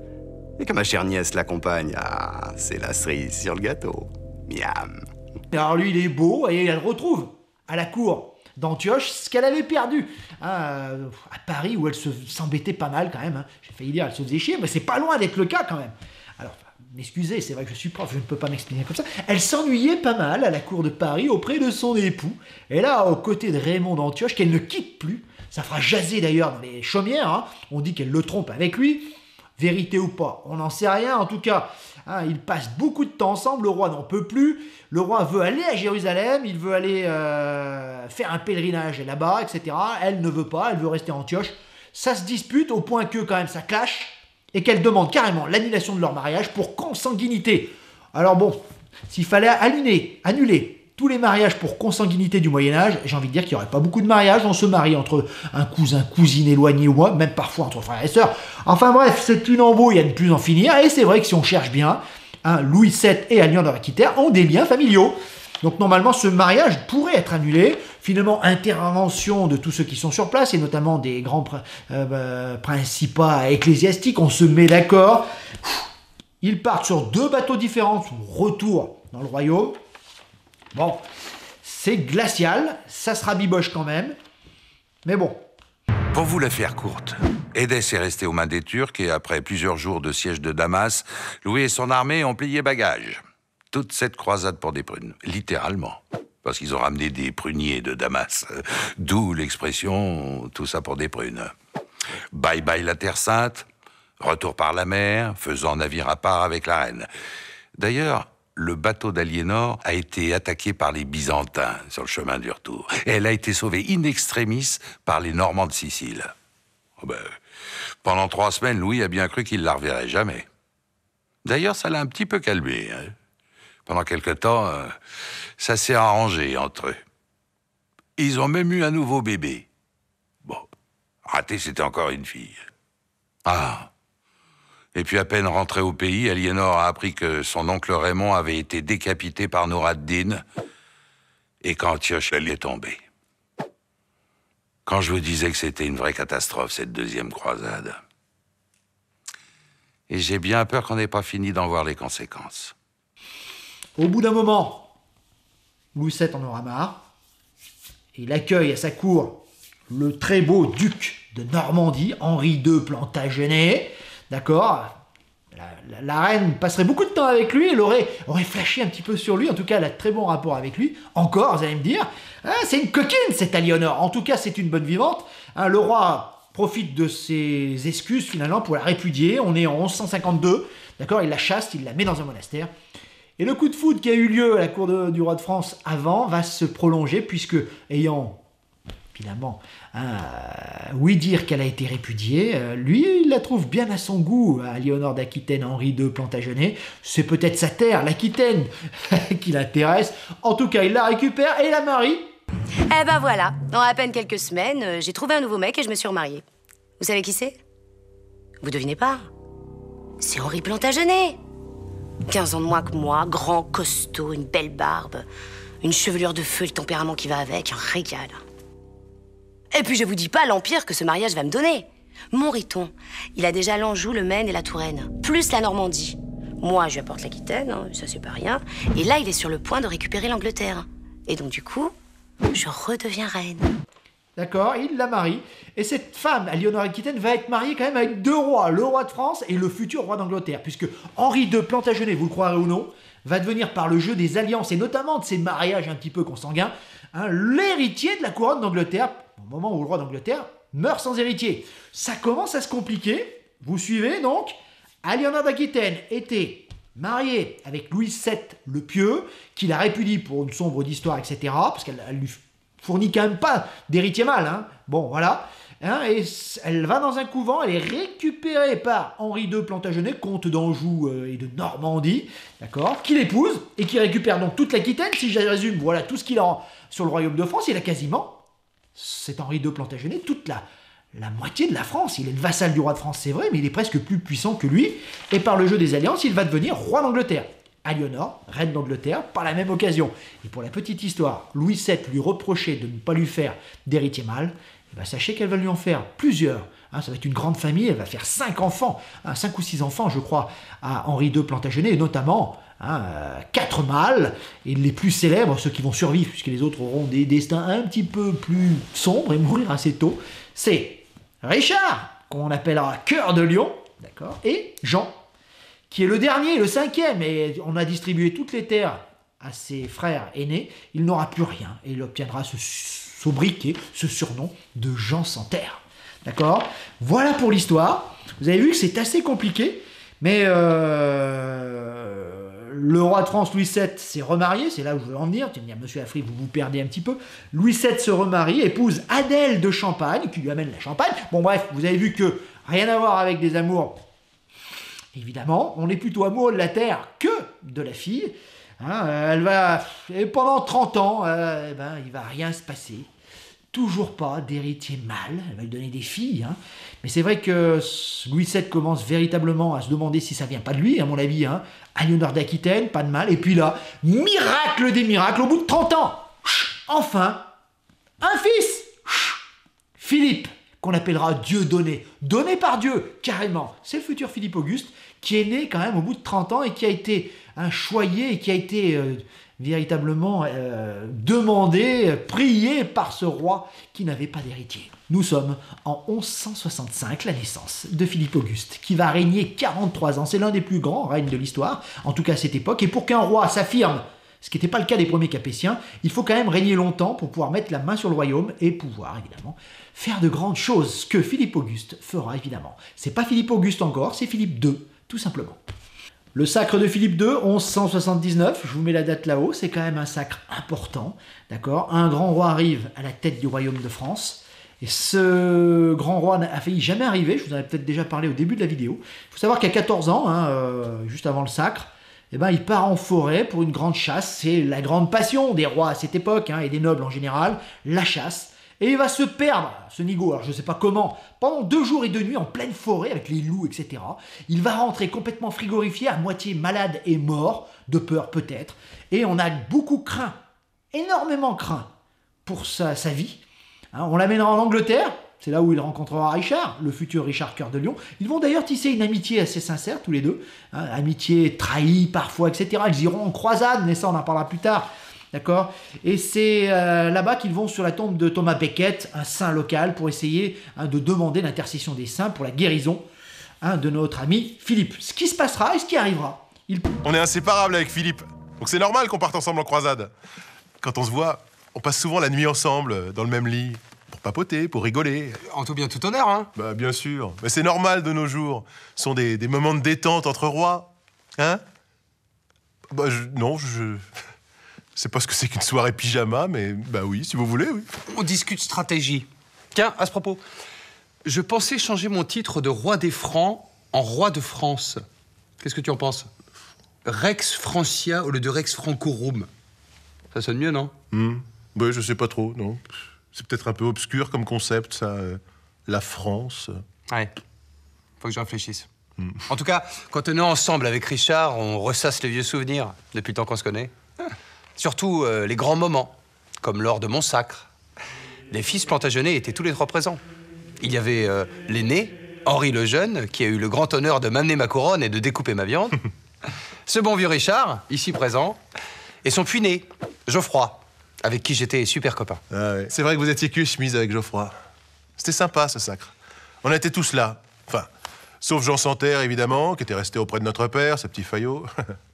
Et que ma chère nièce l'accompagne, ah, c'est la cerise sur le gâteau. Miam. Et alors lui, il est beau et elle retrouve à la cour d'Antioche ce qu'elle avait perdu à Paris, où elle s'embêtait pas mal quand même. Hein. J'ai failli dire elle se faisait chier, mais c'est pas loin d'être le cas quand même. Alors, m'excusez, c'est vrai que je suis prof, je ne peux pas m'exprimer comme ça. Elle s'ennuyait pas mal à la cour de Paris auprès de son époux. Et là, aux côtés de Raymond d'Antioche, qu'elle ne quitte plus. Ça fera jaser d'ailleurs dans les chaumières. Hein. On dit qu'elle le trompe avec lui. Vérité ou pas, on n'en sait rien. En tout cas, hein, ils passent beaucoup de temps ensemble. Le roi n'en peut plus. Le roi veut aller à Jérusalem. Il veut aller faire un pèlerinage là-bas, etc. Elle ne veut pas. Elle veut rester à Antioche. Ça se dispute au point que quand même ça clash. Et qu'elle demande carrément l'annulation de leur mariage pour consanguinité. Alors bon, s'il fallait annuler tous les mariages pour consanguinité du Moyen-Âge, j'ai envie de dire qu'il n'y aurait pas beaucoup de mariages. On se marie entre un cousin, cousine éloigné ou moi, même parfois entre frères et sœurs. Enfin bref, c'est une embrouille à ne plus en finir. Et c'est vrai que si on cherche bien, hein, Louis VII et Aliénor d'Aquitaine ont des liens familiaux. Donc normalement, ce mariage pourrait être annulé. Finalement, intervention de tous ceux qui sont sur place, et notamment des grands principats ecclésiastiques, on se met d'accord. Ils partent sur 2 bateaux différents, retour dans le royaume. Bon, c'est glacial, ça se rabiboche quand même, mais bon. Pour vous la faire courte, Édesse est resté aux mains des Turcs et après plusieurs jours de siège de Damas, Louis et son armée ont plié bagages. Toute cette croisade pour des prunes, littéralement. Parce qu'ils ont ramené des pruniers de Damas. D'où l'expression « tout ça pour des prunes ». Bye bye la Terre Sainte, retour par la mer, faisant navire à part avec la reine. D'ailleurs, le bateau d'Aliénor a été attaqué par les Byzantins sur le chemin du retour. Et elle a été sauvée in extremis par les Normands de Sicile. Oh ben, pendant 3 semaines, Louis a bien cru qu'il la reverrait jamais. D'ailleurs, ça l'a un petit peu calmé. Hein. Pendant quelque temps, ça s'est arrangé entre eux. Ils ont même eu un nouveau bébé. Bon, raté, c'était encore une fille. Ah. Et puis à peine rentré au pays, Aliénor a appris que son oncle Raymond avait été décapité par Nour ad-Din et qu'Antioche elle est tombée. Quand je vous disais que c'était une vraie catastrophe, cette 2e croisade. Et j'ai bien peur qu'on n'ait pas fini d'en voir les conséquences. Au bout d'un moment, Louis VII en aura marre. Il accueille à sa cour le très beau duc de Normandie, Henri II Plantagenet. D'accord ? La reine passerait beaucoup de temps avec lui, elle aurait flashé un petit peu sur lui, en tout cas elle a de très bons rapports avec lui. Encore, vous allez me dire, hein, c'est une coquine cette Aliénor, en tout cas c'est une bonne vivante. Hein, le roi profite de ses excuses finalement pour la répudier, on est en 1152, d'accord, il la chasse, il la met dans un monastère. Et le coup de foudre qui a eu lieu à la cour du roi de France avant va se prolonger puisque, ayant finalement oui dire qu'elle a été répudiée, lui il la trouve bien à son goût, Aliénor d'Aquitaine, Henri II Plantagenet. C'est peut-être sa terre, l'Aquitaine, qui l'intéresse. En tout cas, il la récupère et la marie. Eh ben voilà, en à peine quelques semaines, j'ai trouvé un nouveau mec et je me suis remariée. Vous savez qui c'est? Vous devinez pas? C'est Henri Plantagenet. 15 ans de moins que moi, grand, costaud, une belle barbe, une chevelure de feu, le tempérament qui va avec, un régal. Et puis je vous dis pas l'empire que ce mariage va me donner. Mon Riton, il a déjà l'Anjou, le Maine et la Touraine, plus la Normandie. Moi, je lui apporte l'Aquitaine, hein, ça c'est pas rien. Et là, il est sur le point de récupérer l'Angleterre. Et donc du coup, je redeviens reine. D'accord, il la marie. Et cette femme, Aliénor d'Aquitaine, va être mariée quand même avec 2 rois, le roi de France et le futur roi d'Angleterre. Puisque Henri II Plantagenet, vous le croirez ou non, va devenir par le jeu des alliances et notamment de ces mariages un petit peu consanguins, hein, l'héritier de la couronne d'Angleterre, au moment où le roi d'Angleterre meurt sans héritier. Ça commence à se compliquer, vous suivez donc. Aliénor d'Aquitaine était mariée avec Louis VII le Pieux, qui la répudie pour une sombre d'histoire, etc., parce qu'elle lui fournit quand même pas d'héritier mâle. Hein. Bon, voilà. Hein, et elle va dans un couvent, elle est récupérée par Henri II Plantagenet, comte d'Anjou et de Normandie, d'accord, qui l'épouse et qui récupère donc toute l'Aquitaine. Si je résume, voilà tout ce qu'il a sur le royaume de France. Il a quasiment, c'est Henri II Plantagenet, toute la moitié de la France. Il est le vassal du roi de France, c'est vrai, mais il est presque plus puissant que lui. Et par le jeu des alliances, il va devenir roi d'Angleterre. Aliénor, reine d'Angleterre, par la même occasion. Et pour la petite histoire, Louis VII lui reprochait de ne pas lui faire d'héritier mâle. Eh ben, sachez qu'elle va lui en faire plusieurs Hein, ça va être une grande famille, elle va faire 5 enfants, 5 ou 6 enfants, je crois, à Henri II Plantagenet, et notamment 4 mâles, et les plus célèbres, ceux qui vont survivre, puisque les autres auront des destins un petit peu plus sombres et mourir assez tôt, c'est Richard, qu'on appellera Cœur de Lion, d'accord, et Jean, qui est le dernier, le 5e, et on a distribué toutes les terres à ses frères aînés, il n'aura plus rien, et il obtiendra ce sobriquet, ce surnom de Jean sans terre. D'accord? Voilà pour l'histoire. Vous avez vu que c'est assez compliqué, mais le roi de France, Louis VII, s'est remarié, c'est là où je veux en venir. Tu vas me dire, monsieur Afrique, vous vous perdez un petit peu. Louis VII se remarie, épouse Adèle de Champagne, qui lui amène la Champagne. Bon bref, vous avez vu que rien à voir avec des amours. Évidemment, on est plutôt amoureux de la terre que de la fille. Hein, elle va... Et pendant 30 ans, il va rien se passer. Toujours pas d'héritier mâle. Elle va lui donner des filles. Hein. Mais c'est vrai que Louis VII commence véritablement à se demander si ça vient pas de lui, à mon avis. Hein. Aliénor d'Aquitaine, pas de mal. Et puis là, miracle des miracles, au bout de 30 ans, enfin, un fils, Philippe, qu'on appellera Dieudonné, donné par Dieu, carrément. C'est le futur Philippe Auguste, qui est né quand même au bout de 30 ans et qui a été choyé et qui a été véritablement demandé, prié par ce roi qui n'avait pas d'héritier. Nous sommes en 1165, la naissance de Philippe Auguste, qui va régner 43 ans. C'est l'un des plus grands règnes de l'histoire, en tout cas à cette époque. Et pour qu'un roi s'affirme, ce qui n'était pas le cas des premiers Capétiens, il faut quand même régner longtemps pour pouvoir mettre la main sur le royaume et pouvoir, évidemment, faire de grandes choses, ce que Philippe Auguste fera, évidemment. C'est pas Philippe Auguste encore, c'est Philippe II, tout simplement. Le sacre de Philippe II, 1179, je vous mets la date là-haut, c'est quand même un sacre important, d'accord? Un grand roi arrive à la tête du royaume de France, et ce grand roi n'a failli jamais arriver, je vous en avais peut-être déjà parlé au début de la vidéo. Il faut savoir qu'à 14 ans, juste avant le sacre, il part en forêt pour une grande chasse, c'est la grande passion des rois à cette époque, et des nobles en général, la chasse. Et il va se perdre, ce nigo, alors je ne sais pas comment, pendant 2 jours et 2 nuits en pleine forêt avec les loups, etc. Il va rentrer complètement frigorifié, à moitié malade et mort, de peur peut-être. Et on a beaucoup craint, énormément craint pour sa vie. On l'amènera en Angleterre, c'est là où il rencontrera Richard, le futur Richard Cœur de Lion. Ils vont d'ailleurs tisser une amitié assez sincère, tous les deux. Amitié trahie parfois, etc. Ils iront en croisade, mais ça on en parlera plus tard. D'accord? Et c'est là-bas qu'ils vont sur la tombe de Thomas Becket, un saint local, pour essayer de demander l'intercession des saints pour la guérison de notre ami Philippe. Ce qui se passera et ce qui arrivera. On est inséparables avec Philippe, donc c'est normal qu'on parte ensemble en croisade. Quand on se voit, on passe souvent la nuit ensemble, dans le même lit, pour papoter, pour rigoler. En tout bien tout honneur, hein? Bah bien sûr, mais c'est normal de nos jours. Ce sont des moments de détente entre rois, hein? Bah non, je sais pas ce que c'est qu'une soirée pyjama, mais bah oui, si vous voulez, oui. On discute stratégie. Tiens, à ce propos, je pensais changer mon titre de roi des Francs en roi de France. Qu'est-ce que tu en penses? Rex Francia au lieu de Rex Francorum. Ça sonne mieux, non? Bah je sais pas trop, non. C'est peut-être un peu obscur comme concept, ça. La France. Ouais. Faut que je réfléchisse. En tout cas, quand on est ensemble avec Richard, on ressasse les vieux souvenirs depuis le temps qu'on se connaît. Surtout les grands moments, comme lors de mon sacre. Les fils Plantagenet étaient tous les 3 présents. Il y avait l'aîné, Henri le Jeune, qui a eu le grand honneur de m'amener ma couronne et de découper ma viande. Ce bon vieux Richard, ici présent, et son puiné, Geoffroy, avec qui j'étais super copain. Ah ouais. C'est vrai que vous étiez cul chemise avec Geoffroy. C'était sympa, ce sacre. On était tous là. Enfin, sauf Jean sans terre, évidemment, qui était resté auprès de notre père, ce petit faillot.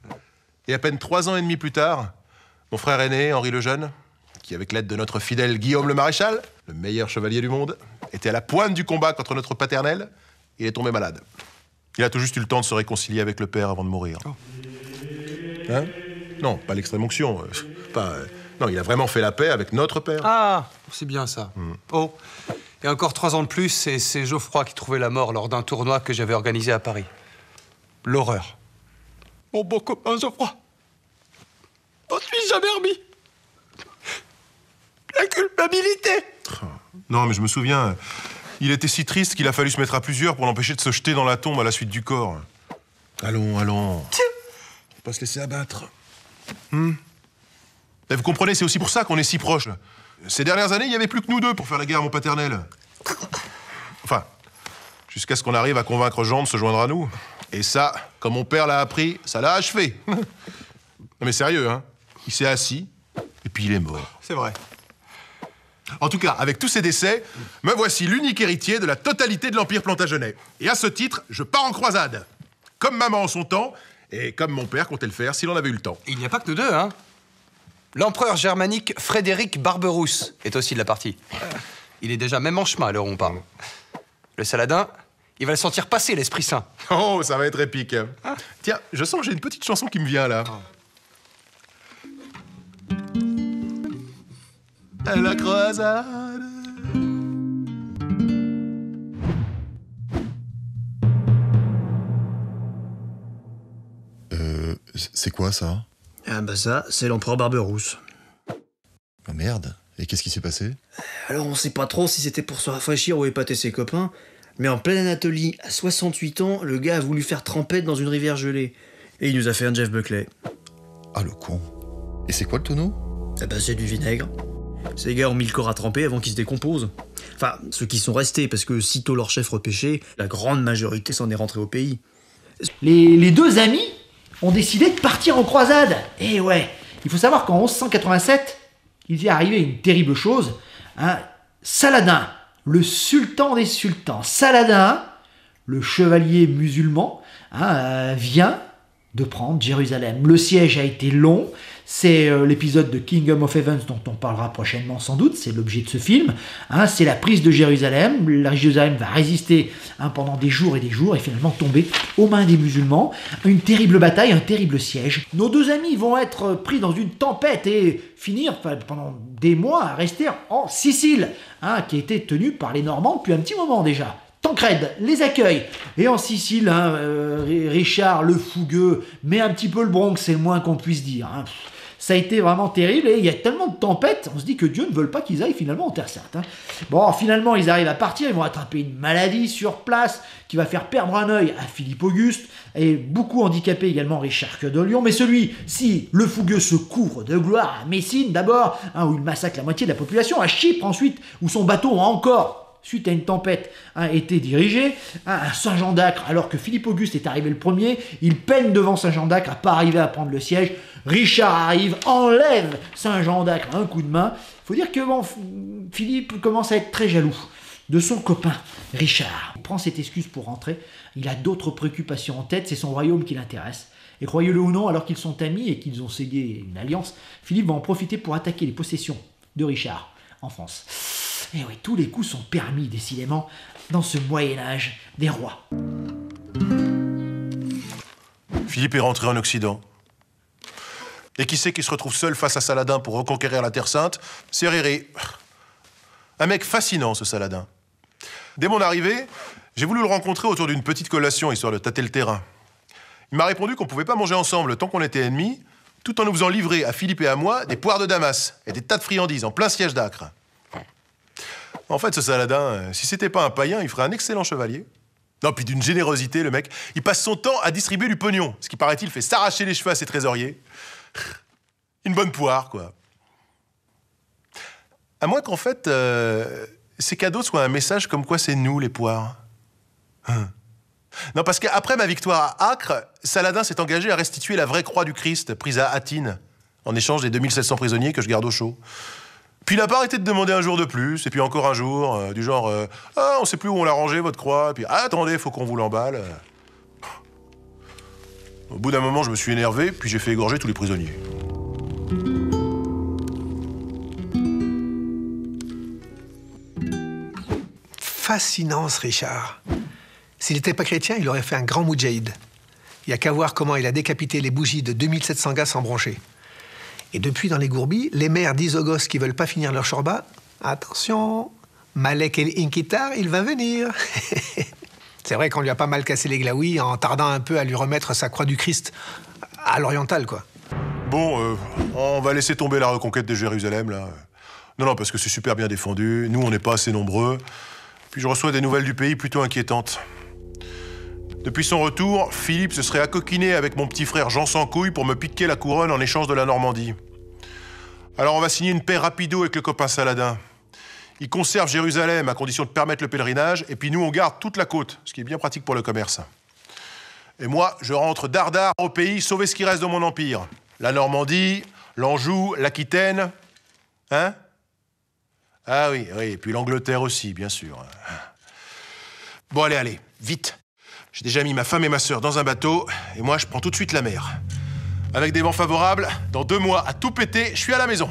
Et à peine 3 ans et demi plus tard, mon frère aîné, Henri le Jeune, qui, avec l'aide de notre fidèle Guillaume le Maréchal, le meilleur chevalier du monde, était à la pointe du combat contre notre paternel, il est tombé malade. Il a tout juste eu le temps de se réconcilier avec le père avant de mourir. Oh. Hein? Non, pas l'extrême-onction. Non, il a vraiment fait la paix avec notre père. Ah, c'est bien ça. Oh, et encore 3 ans de plus, et c'est Geoffroy qui trouvait la mort lors d'un tournoi que j'avais organisé à Paris. L'horreur. Mon beau copain Geoffroy. On suis jamais remis. La culpabilité. Non, mais je me souviens, il était si triste qu'il a fallu se mettre à plusieurs pour l'empêcher de se jeter dans la tombe à la suite du corps. Allons, allons. Tiens. Faut pas se laisser abattre. Et vous comprenez, c'est aussi pour ça qu'on est si proches. Ces dernières années, il n'y avait plus que nous deux pour faire la guerre à mon paternel. Enfin, Jusqu'à ce qu'on arrive à convaincre Jean de se joindre à nous. Et ça, comme mon père l'a appris, ça l'a achevé. Non mais sérieux, hein. Il s'est assis, et puis il est mort. C'est vrai. En tout cas, avec tous ces décès, me voici l'unique héritier de la totalité de l'Empire plantagenet. Et à ce titre, je pars en croisade. Comme maman en son temps, et comme mon père comptait le faire s'il en avait eu le temps. Il n'y a pas que nous deux, hein. L'empereur germanique Frédéric Barberousse est aussi de la partie. Il est déjà même en chemin à l'heure où on parle. Le Saladin, il va le sentir passer, l'Esprit Saint. Oh, ça va être épique. Tiens, je sens que j'ai une petite chanson qui me vient, là. À la croisade. C'est quoi, ça? Ah bah ça, c'est l'empereur Barberousse. Oh merde. Et qu'est-ce qui s'est passé? Alors on sait pas trop si c'était pour se rafraîchir ou épater ses copains, mais en pleine Anatolie, à 68 ans, le gars a voulu faire trempette dans une rivière gelée. Et il nous a fait un Jeff Buckley. Ah, le con. Et c'est quoi le tonneau? Ah bah c'est du vinaigre. Ces gars ont mis le corps à tremper avant qu'il se décompose. Enfin, ceux qui sont restés, parce que sitôt leur chef repêché, la grande majorité s'en est rentrée au pays. Les deux amis ont décidé de partir en croisade. Et ouais, il faut savoir qu'en 1187, il est arrivé une terrible chose. Hein. Saladin, le sultan des sultans, Saladin, le chevalier musulman, vient de prendre Jérusalem. Le siège a été long. C'est l'épisode de Kingdom of Heaven dont on parlera prochainement sans doute. C'est l'objet de ce film. C'est la prise de Jérusalem. La Jérusalem va résister pendant des jours et finalement tomber aux mains des musulmans. Une terrible bataille, un terrible siège. Nos deux amis vont être pris dans une tempête et finir pendant des mois à rester en Sicile, qui a été tenue par les Normands depuis un petit moment déjà. Tancred les accueille. Et en Sicile, Richard le fougueux met un petit peu le Bronx, c'est le moins qu'on puisse dire. Ça a été vraiment terrible et il y a tellement de tempêtes, on se dit que Dieu ne veut pas qu'ils aillent finalement en Terre Sainte. Bon, finalement, ils arrivent à partir, ils vont attraper une maladie sur place qui va faire perdre un œil à Philippe Auguste et beaucoup handicapé également Richard Cœur de Lion. Mais celui-ci, le fougueux, se couvre de gloire à Messine d'abord, où il massacre la moitié de la population, à Chypre ensuite, où son bateau a encore, suite à une tempête, été dirigé à Saint-Jean d'Acre, alors que Philippe Auguste est arrivé le premier. Il peine devant Saint-Jean d'Acre à pas arriver à prendre le siège. Richard arrive, enlève Saint-Jean d'Acre un coup de main. Il faut dire que Philippe commence à être très jaloux de son copain Richard. Il prend cette excuse pour rentrer. Il a d'autres préoccupations en tête, c'est son royaume qui l'intéresse. Et croyez-le ou non, alors qu'ils sont amis et qu'ils ont scellé une alliance, Philippe va en profiter pour attaquer les possessions de Richard en France. Et oui, tous les coups sont permis, décidément, dans ce Moyen-Âge des rois. Philippe est rentré en Occident. Et qui c'est qui se retrouve seul face à Saladin pour reconquérir la Terre Sainte? C'est Riri. Un mec fascinant, ce Saladin. Dès mon arrivée, j'ai voulu le rencontrer autour d'une petite collation, histoire de tâter le terrain. Il m'a répondu qu'on pouvait pas manger ensemble tant qu'on était ennemis, tout en nous faisant livrer à Philippe et à moi des poires de Damas et des tas de friandises en plein siège d'Acre. En fait, ce Saladin, si c'était pas un païen, il ferait un excellent chevalier. Non, puis d'une générosité, le mec. Il passe son temps à distribuer du pognon, ce qui, paraît-il, fait s'arracher les cheveux à ses trésoriers. Une bonne poire, quoi. À moins qu'en fait, ces cadeaux soient un message comme quoi c'est nous, les poires. Non, parce qu'après ma victoire à Acre, Saladin s'est engagé à restituer la vraie croix du Christ, prise à Athine, en échange des 2700 prisonniers que je garde au chaud. Puis il n'a pas arrêté de demander un jour de plus, et puis encore un jour, du genre « Ah, on sait plus où on l'a rangé, votre croix », et puis « Ah, attendez, faut qu'on vous l'emballe ». Au bout d'un moment, je me suis énervé, puis j'ai fait égorger tous les prisonniers. Fascinant, ce Richard. S'il n'était pas chrétien, il aurait fait un grand moudjahid. Il n'y a qu'à voir comment il a décapité les bougies de 2700 gars sans broncher. Et depuis, dans les gourbis, les mères disent aux gosses qui veulent pas finir leur shorba, attention, Malek el Inkitar, il va venir. C'est vrai qu'on lui a pas mal cassé les glaouis en tardant un peu à lui remettre sa croix du Christ à l'oriental, quoi. Bon, on va laisser tomber la reconquête de Jérusalem, là. Non, parce que c'est super bien défendu, nous, on n'est pas assez nombreux. Puis je reçois des nouvelles du pays plutôt inquiétantes. Depuis son retour, Philippe se serait accoquiné avec mon petit frère Jean sans couilles pour me piquer la couronne en échange de la Normandie. Alors on va signer une paix rapido avec le copain Saladin. Ils conservent Jérusalem à condition de permettre le pèlerinage, et puis nous, on garde toute la côte, ce qui est bien pratique pour le commerce. Et moi, je rentre dardard au pays, sauver ce qui reste de mon empire. La Normandie, l'Anjou, l'Aquitaine. Hein? Ah oui, et puis l'Angleterre aussi, bien sûr. Bon, allez, vite. J'ai déjà mis ma femme et ma sœur dans un bateau, et moi, je prends tout de suite la mer. Avec des vents favorables, dans 2 mois, à tout péter, je suis à la maison.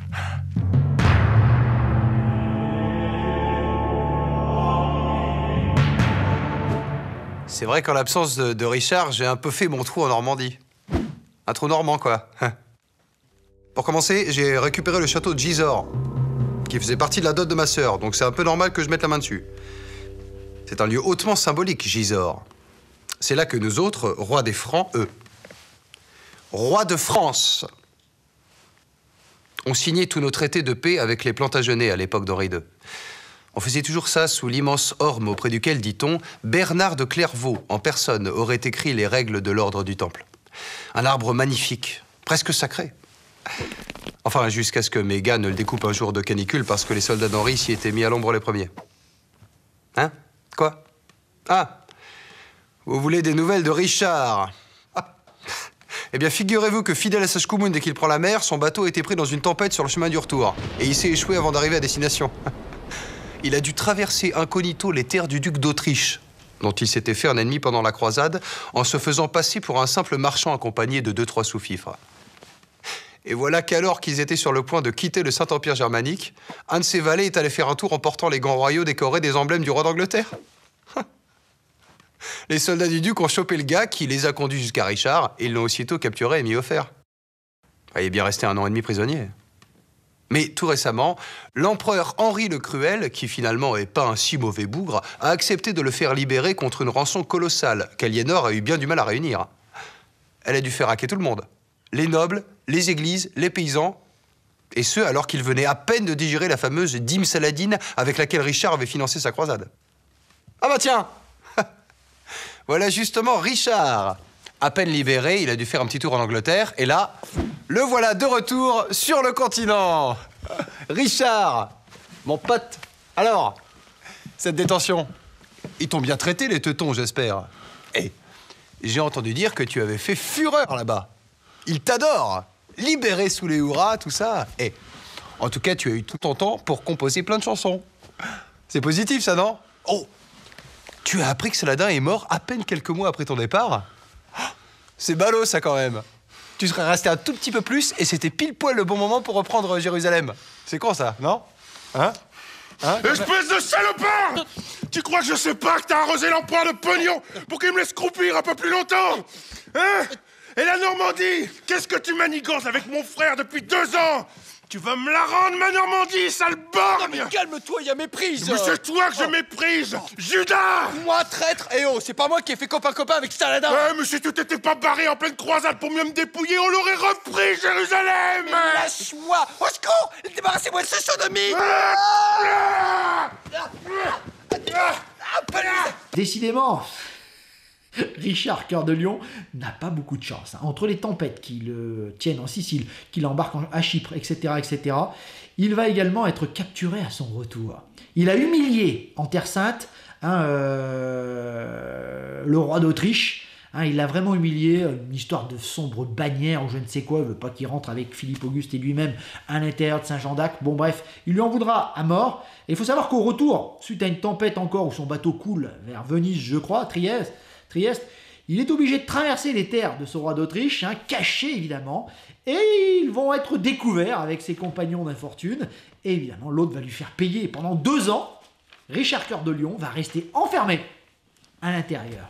C'est vrai qu'en l'absence de Richard, j'ai un peu fait mon trou en Normandie. Un trou normand, quoi. Pour commencer, j'ai récupéré le château de Gisors, qui faisait partie de la dot de ma sœur, donc c'est un peu normal que je mette la main dessus. C'est un lieu hautement symbolique, Gisors. C'est là que nous autres, rois des Francs, rois de France, ont signé tous nos traités de paix avec les Plantagenets à l'époque d'Henri II. On faisait toujours ça sous l'immense orme auprès duquel, dit-on, Bernard de Clairvaux, en personne, aurait écrit les règles de l'ordre du Temple. Un arbre magnifique, presque sacré. Enfin, jusqu'à ce que mes gars ne le découpent un jour de canicule parce que les soldats d'Henri s'y étaient mis à l'ombre les premiers. Hein? Quoi? Ah! Vous voulez des nouvelles de Richard? Ah. Eh bien, figurez-vous que fidèle à sa Schkumun, dès qu'il prend la mer, son bateau a été pris dans une tempête sur le chemin du retour. Et il s'est échoué avant d'arriver à destination. Il a dû traverser incognito les terres du duc d'Autriche, dont il s'était fait un ennemi pendant la croisade, en se faisant passer pour un simple marchand accompagné de 2-3 sous-fifres. Et voilà qu'alors qu'ils étaient sur le point de quitter le Saint-Empire germanique, un de ses valets est allé faire un tour en portant les gants royaux décorés des emblèmes du roi d'Angleterre. Les soldats du duc ont chopé le gars qui les a conduits jusqu'à Richard et ils l'ont aussitôt capturé et mis au fer. Il est bien resté 1 an et demi prisonnier. Mais tout récemment, l'empereur Henri le Cruel, qui finalement est pas un si mauvais bougre, a accepté de le faire libérer contre une rançon colossale qu'Aliénor a eu bien du mal à réunir. Elle a dû faire hacker tout le monde. Les nobles, les églises, les paysans, et ce alors qu'il venait à peine de digérer la fameuse dîme saladine avec laquelle Richard avait financé sa croisade. Ah bah tiens! Voilà justement Richard. À peine libéré, il a dû faire un petit tour en Angleterre, et là, le voilà de retour sur le continent. Richard, mon pote. Alors, cette détention, ils t'ont bien traité, les teutons, j'espère. Eh, j'ai entendu dire que tu avais fait fureur là-bas. Ils t'adorent. Libéré sous les hurrahs, tout ça. Eh, en tout cas, tu as eu tout ton temps pour composer plein de chansons. C'est positif, ça, non? Oh, tu as appris que Saladin est mort à peine quelques mois après ton départ? C'est ballot, ça, quand même. Tu serais resté un tout petit peu plus et c'était pile poil le bon moment pour reprendre Jérusalem. C'est con, ça, non? Hein? Espèce de salopard! Tu crois que je sais pas que t'as arrosé l'empereur de pognon pour qu'il me laisse croupir un peu plus longtemps? Hein? Et la Normandie? Qu'est-ce que tu manigances avec mon frère depuis 2 ans? Tu vas me la rendre, ma Normandie, sale borgne! Non, mais calme-toi, il y a méprise! Mais c'est toi que je méprise! Judas! Moi, traître? Eh oh, c'est pas moi qui ai fait copain-copain avec Saladin! Ouais, mais si tu t'étais pas barré en pleine croisade pour mieux me dépouiller, on l'aurait repris, Jérusalem! Mais lâche-moi! Au secours! Débarrassez-moi de ce sodomie! Décidément, Richard Cœur de Lion n'a pas beaucoup de chance. Entre les tempêtes qui le tiennent en Sicile, qui l'embarquent à Chypre, etc., etc., il va également être capturé à son retour. Il a humilié en Terre Sainte le roi d'Autriche. Il l'a vraiment humilié, une histoire de sombre bannière ou je ne sais quoi, il ne veut pas qu'il rentre avec Philippe Auguste et lui-même à l'intérieur de Saint-Jean-d'Acre. Bon bref, il lui en voudra à mort. Et il faut savoir qu'au retour, suite à une tempête encore où son bateau coule vers Venise, je crois, Trieste, il est obligé de traverser les terres de ce roi d'Autriche, caché évidemment, et ils vont être découverts avec ses compagnons d'infortune. Et évidemment, l'autre va lui faire payer. Pendant 2 ans, Richard Cœur de Lion va rester enfermé à l'intérieur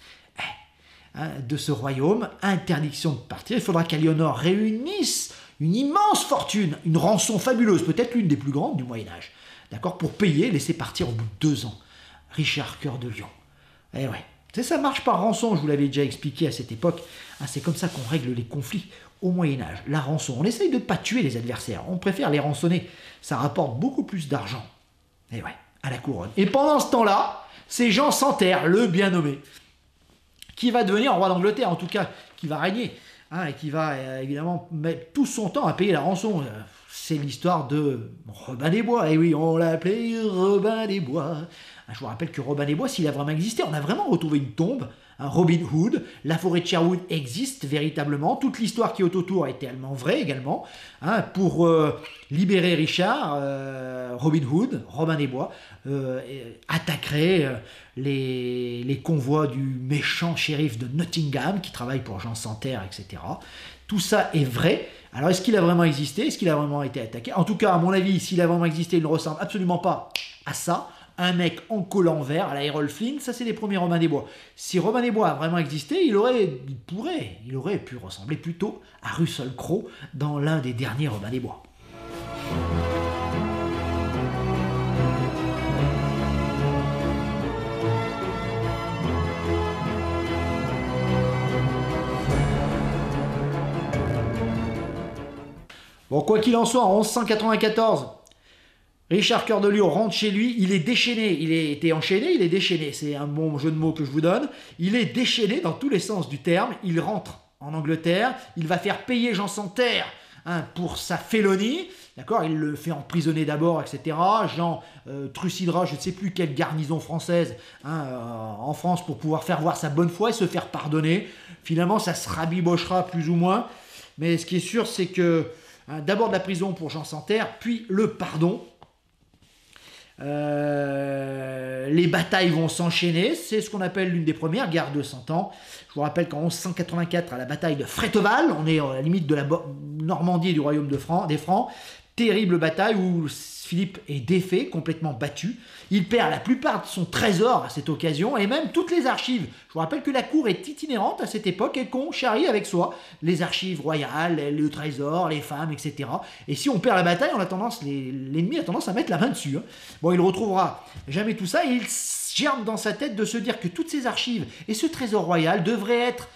de ce royaume. Interdiction de partir. Il faudra qu'Aliénor réunisse une immense fortune, une rançon fabuleuse, peut-être l'une des plus grandes du Moyen-Âge, d'accord, pour payer, laisser partir au bout de 2 ans Richard Cœur de Lion. Eh ouais. Ça marche par rançon, je vous l'avais déjà expliqué à cette époque. C'est comme ça qu'on règle les conflits au Moyen-Âge. La rançon, on essaye de ne pas tuer les adversaires, on préfère les rançonner. Ça rapporte beaucoup plus d'argent. Et ouais, à la couronne. Et pendant ce temps-là, c'est Jean Santerre, le bien nommé, qui va devenir roi d'Angleterre, en tout cas, qui va régner et qui va évidemment mettre tout son temps à payer la rançon. C'est l'histoire de Robin des Bois. Et oui, on l'a appelé Robin des Bois. Je vous rappelle que Robin des Bois, s'il a vraiment existé, on a vraiment retrouvé une tombe. Robin Hood, la forêt de Sherwood existe véritablement. Toute l'histoire qui est autour est tellement vraie également. Pour libérer Richard, Robin Hood, Robin des Bois, attaquerait les convois du méchant shérif de Nottingham qui travaille pour Jean Santerre, etc. Tout ça est vrai. Alors, est-ce qu'il a vraiment existé? Est-ce qu'il a vraiment été attaqué? En tout cas, à mon avis, s'il a vraiment existé, il ne ressemble absolument pas à ça. Un mec en col en vert à la Errol Flynn, ça c'est les premiers Robin des Bois. Si Robin des Bois a vraiment existé, il aurait pu ressembler plutôt à Russell Crowe dans l'un des derniers Robin des Bois. Bon, quoi qu'il en soit, en 1194, Richard Cœur de Lion rentre chez lui, il est déchaîné, il a été enchaîné, il est déchaîné, c'est un bon jeu de mots que je vous donne, il est déchaîné dans tous les sens du terme, il rentre en Angleterre, il va faire payer Jean Santerre pour sa félonie, d'accord, il le fait emprisonner d'abord, etc. Jean trucidera je ne sais plus quelle garnison française en France pour pouvoir faire voir sa bonne foi et se faire pardonner. Finalement, ça se rabibochera plus ou moins, mais ce qui est sûr, c'est que d'abord de la prison pour Jean Santerre, puis le pardon. Les batailles vont s'enchaîner, c'est ce qu'on appelle l'une des premières guerres de 100 ans. Je vous rappelle qu'en 1184, à la bataille de Fréteval, on est à la limite de la Normandie et du royaume des Francs, terrible bataille où Philippe est défait, complètement battu. Il perd la plupart de son trésor à cette occasion et même toutes les archives. Je vous rappelle que la cour est itinérante à cette époque et qu'on charrie avec soi les archives royales, le trésor, les femmes, etc. Et si on perd la bataille, l'ennemi a tendance à mettre la main dessus. Bon, il retrouvera jamais tout ça et il germe dans sa tête de se dire que toutes ces archives et ce trésor royal devraient être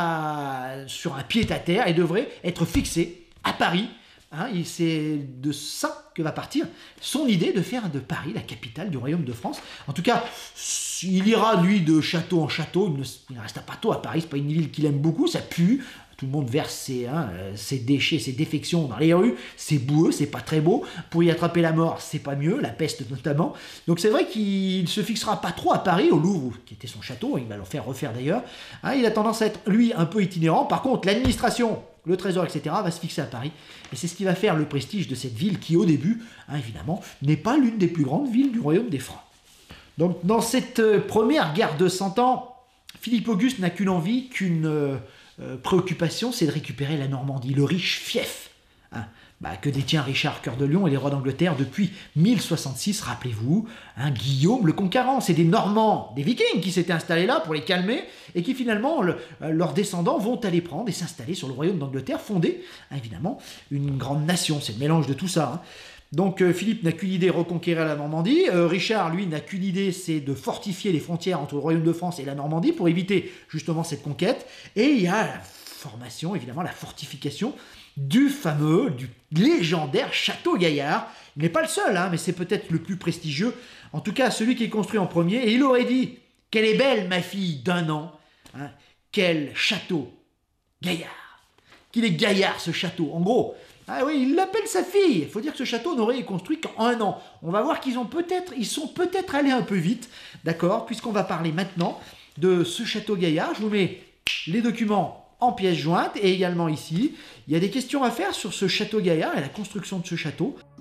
sur un pied-à-terre et devraient être fixés à Paris. C'est de ça que va partir son idée de faire de Paris la capitale du royaume de France. En tout cas, il ira, lui, de château en château. Il ne restera pas tôt à Paris, c'est pas une ville qu'il aime beaucoup, ça pue. Tout le monde verse ses déchets, ses défections dans les rues. C'est boueux, c'est pas très beau. Pour y attraper la mort, c'est pas mieux, la peste notamment. Donc c'est vrai qu'il se fixera pas trop à Paris, au Louvre, qui était son château. Il va le faire refaire d'ailleurs. Il a tendance à être, lui, un peu itinérant. Par contre, l'administration, le trésor, etc., va se fixer à Paris. Et c'est ce qui va faire le prestige de cette ville qui, au début, évidemment, n'est pas l'une des plus grandes villes du royaume des Francs. Donc, dans cette première guerre de 100 ans, Philippe Auguste n'a qu'une envie, qu'une préoccupation, c'est de récupérer la Normandie, le riche fief que détient Richard Cœur de Lion et les rois d'Angleterre depuis 1066, rappelez-vous, Guillaume le Conquérant. C'est des Normands, des Vikings qui s'étaient installés là pour les calmer et qui finalement, leurs descendants vont aller prendre et s'installer sur le royaume d'Angleterre, fonder évidemment une grande nation. C'est le mélange de tout ça. Donc Philippe n'a qu'une idée, reconquérir la Normandie. Richard, lui, n'a qu'une idée, c'est de fortifier les frontières entre le royaume de France et la Normandie pour éviter justement cette conquête. Et il y a la formation, évidemment, la fortification du fameux, du légendaire Château Gaillard. Il n'est pas le seul, mais c'est peut-être le plus prestigieux. En tout cas, celui qui est construit en premier. Et il aurait dit, qu'elle est belle, ma fille d'1 an. Quel château Gaillard. Qu'il est gaillard, ce château. En gros, oui, il l'appelle sa fille. Il faut dire que ce château n'aurait été construit qu'en 1 an. On va voir qu'ils sont peut-être allés un peu vite, d'accord, puisqu'on va parler maintenant de ce Château Gaillard. Je vous mets les documents en pièces jointes et également ici. Il y a des questions à faire sur ce Château Gaillard et la construction de ce château.